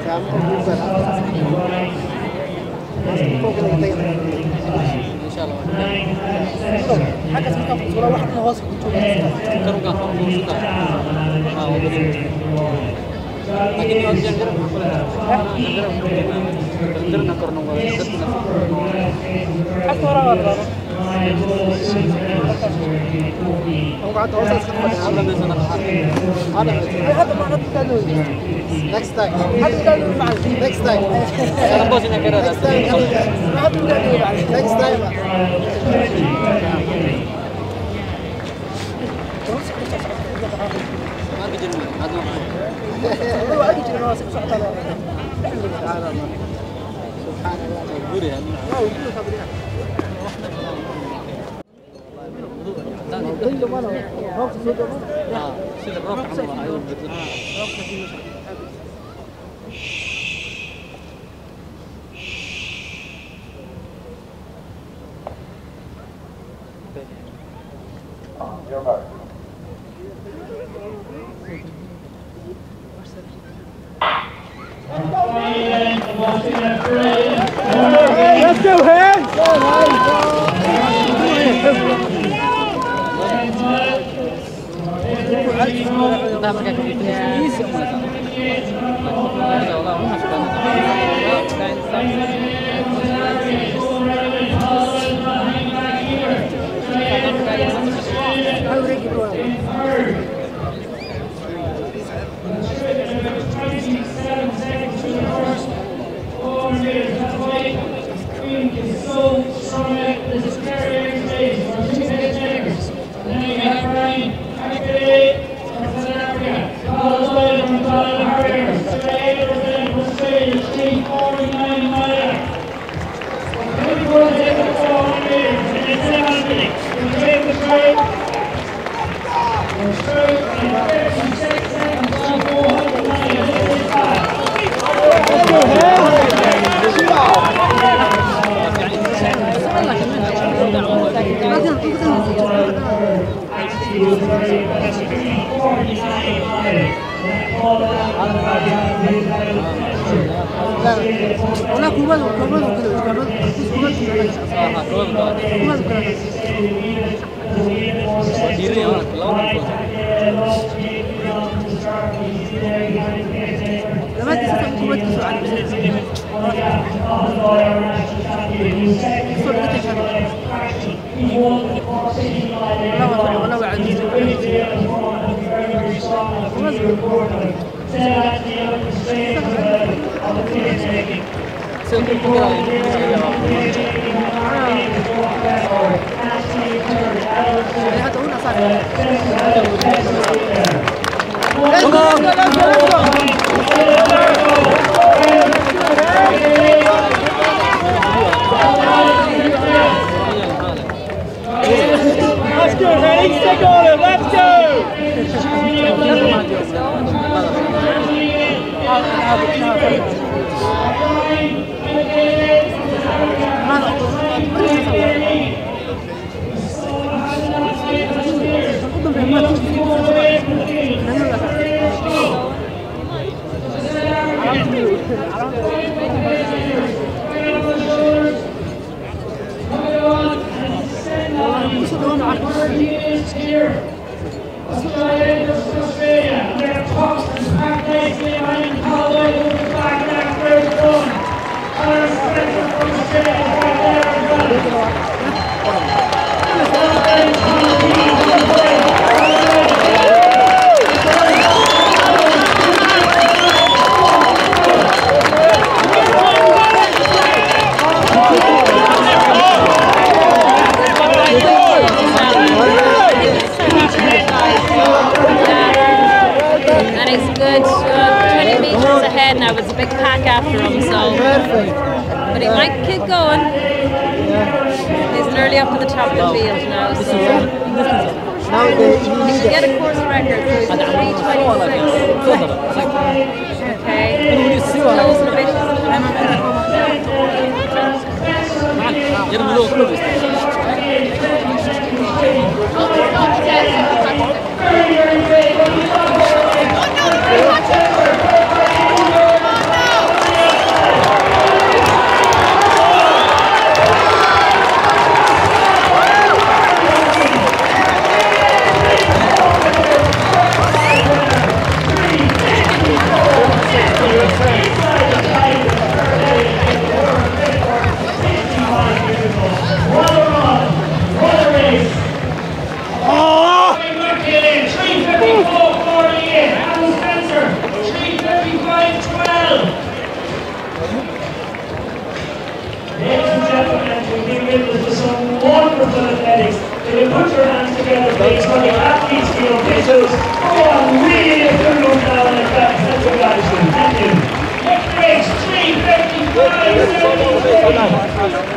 إن شاء الله. حاجة اسمها صورة واحد من هوس كانوا قاعدين لكن يوم جنجر جنجر نكرنا حتى ورا هو قاعد هوس هذا مثلا هذا ما نتكلم next time هذا قالوا معي next time أنا بوزنا كذا next time next time ما بيجرون هذا هو أجي جرنا سبحان الله سبحان الله سبحان الله جوري هذا لا وجوده خبرنا كل ما أنا روح سيد ما سيد روح عمره أيوة بدل روح سيد You're back. Let's go, hands! Ladies and gentlemen, we've been witness to some wonderful athletics. Can you put your hands together, please, for the athletes, the officials, who are really improved now in the class. That's what I do. Thank you. Next race, 3:55.